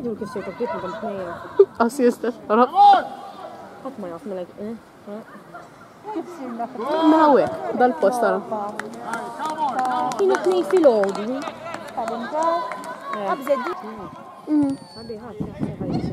dur kif sejt għabdietna bel-tnejja. Assista, ara. Ħadd ma jaf mela Kif sirna Mela hekk, dal-post ara. kienu tnej fil-ħodu. tal-inġar. Abżeddi. Sabiħat,